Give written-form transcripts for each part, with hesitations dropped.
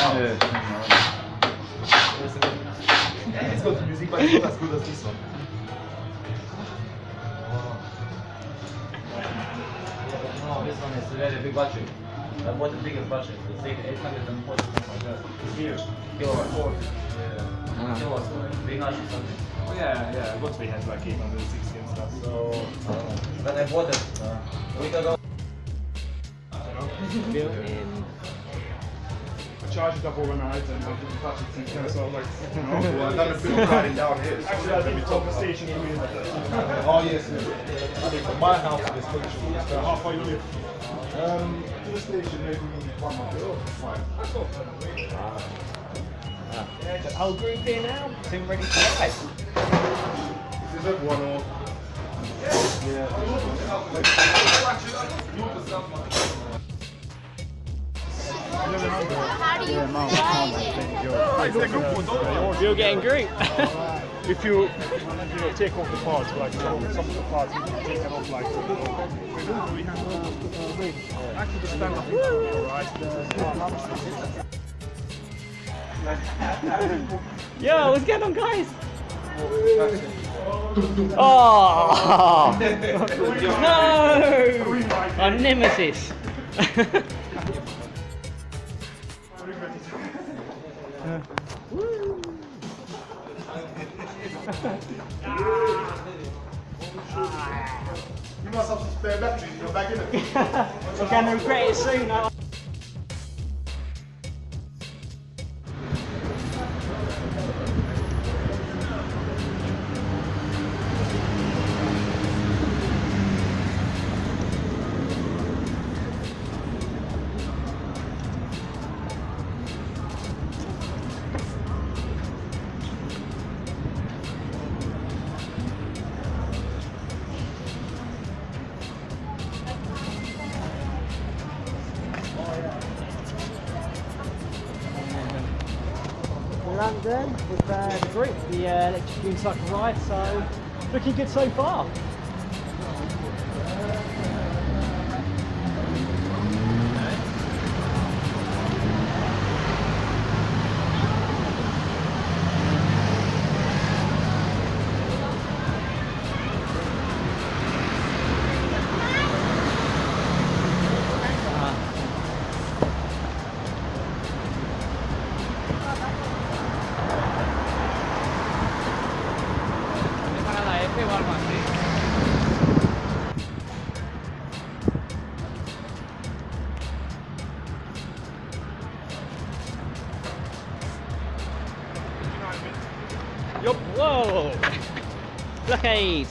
It's got music, but it's not as good as this one. No, this one is very big battery. I bought the biggest battery. It's 840 here. Kilowatt. Kilowatts, big notch or something. Oh, yeah, battery has like 860 and stuff. So when I bought it a week ago. I charged it up overnight and I didn't touch it since then, so I was like, well, I've done a bit of riding down here. Actually, I think it's on the station for me. Oh, yes. I think from my house to this station, how far you live? To the station, maybe 1 month ago. Fine. That's all. Whole group here now, soon ready to ride. Is it one or? Yeah. How do you ride it? You'll get in group. If you take off the parts, like some of the parts you can take them off like actually the stand up Yo, what's going on, guys? Oh no! Our nemesis. You must have some spare batteries in your bag, innit? We're going to regret it soon. London with the group, the electric unicycle ride, so looking good so far. Yup, whoa! Blockade!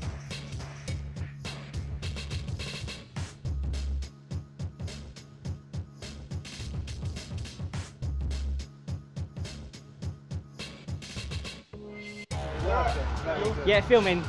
Yeah, filming.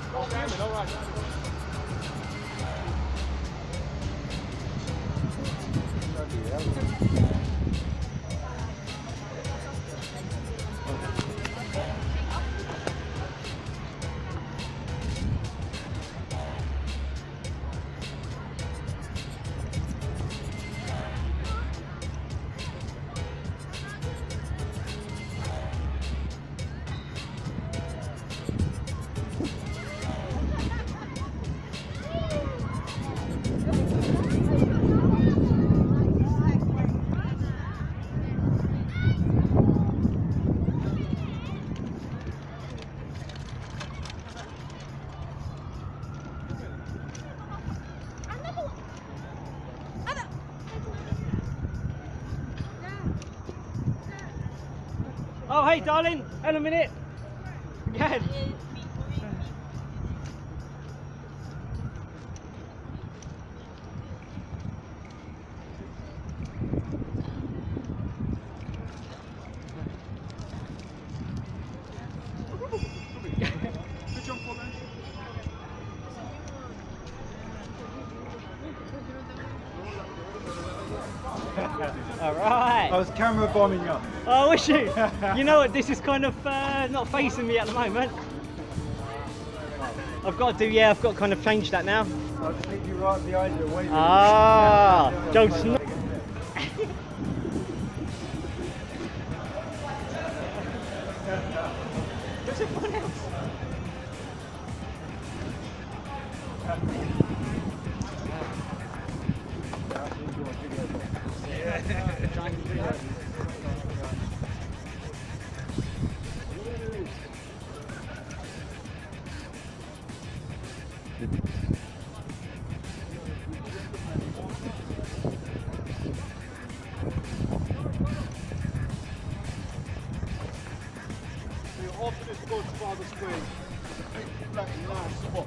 Oh, hey, darling, in a minute. Again. All right. I was camera bombing up. Oh, wish you? You know what? This is kind of not facing me at the moment. I've got to do. Yeah, I've got to kind of change that now. I'll just make you right the eyes away. Ah, Joe Snow. everyone else. After this, go to Father Square. Like a nice spot.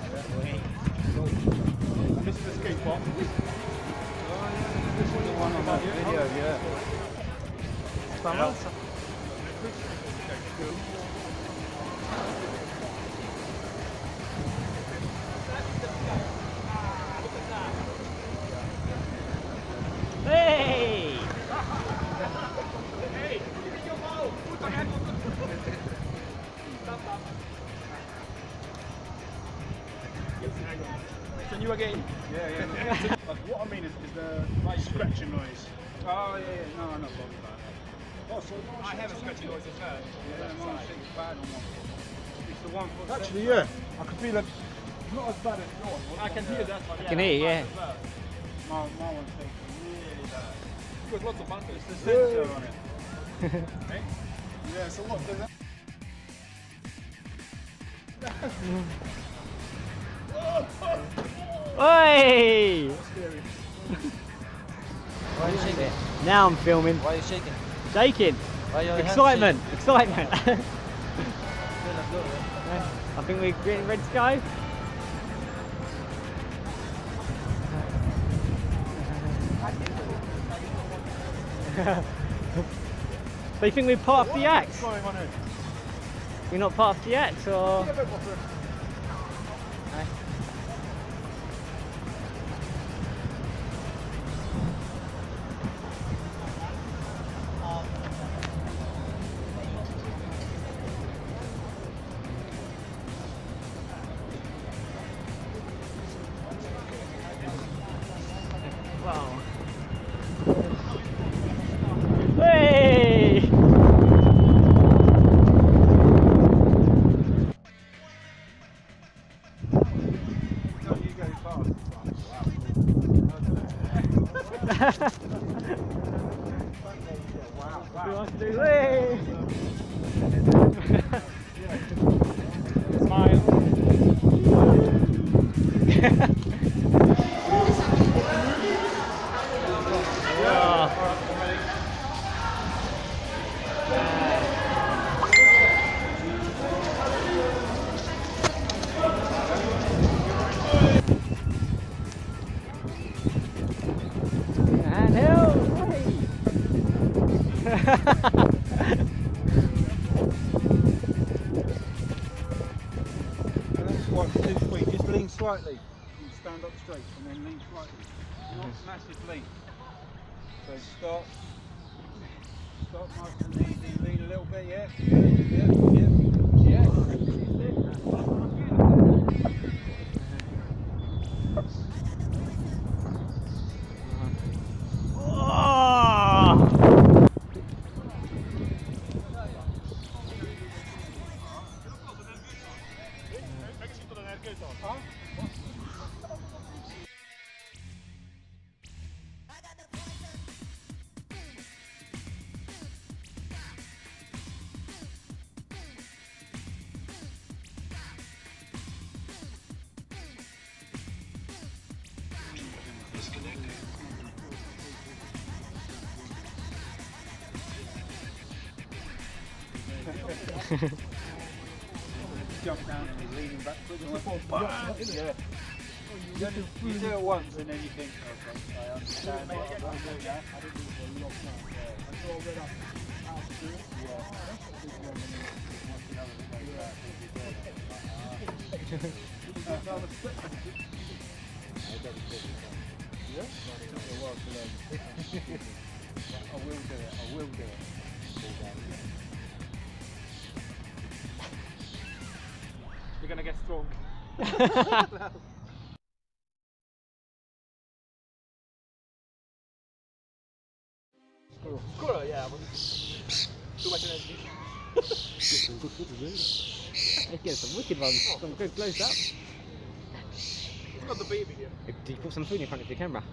And this is the skate park. This is the one on that video, yeah. Hey! Can you again? Yeah. But what I mean is the scratching noise. Oh yeah. No, I'm not bothered about that. Oh, so I have a scratching noise as well. Yeah, mine's bad on one foot. It's the one foot. Actually, yeah. I can feel it. Not as bad as yours. I can hear that one. I can hear, yeah. My one's really bad. You've got lots of buttons. It's the sensor on it. Hey? Yeah, so what does that? Oi! Why are you shaking? Now I'm filming. Why are you shaking? Shaking. Why are your hands Excitement. shaking? Excitement. Yeah, let's go, man. I think we're getting ready to go. So you think we're part of the act? What's going on here? We're not part of the act, or? Wow. Hey! Hey! Smile. And help! Just lean slightly. You stand up straight and then lean slightly. Not massive lean. So stop. Stop nice and easy. Lean a little bit, yeah? Yeah. Jump down and he's leaning backwards. Yeah. You do it once and then you think, okay, I understand what I'm doing now. I didn't do it for a long time. I saw read up how to do it. I will do it. You're gonna get strong. Squirrel, yeah. Too much energy. Let's get some wicked ones, some good close up. It's got the baby here. Do you put some food in front of the camera?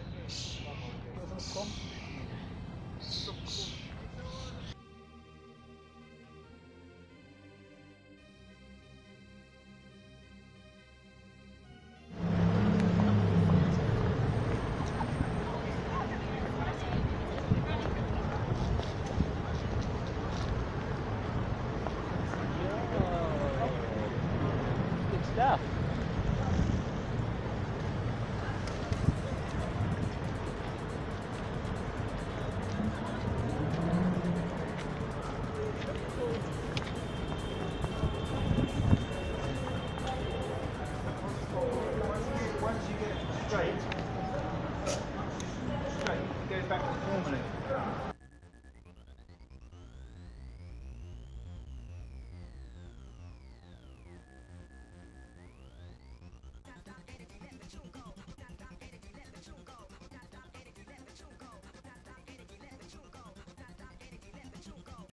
Good stuff. Once you get it straight, it goes back to normal.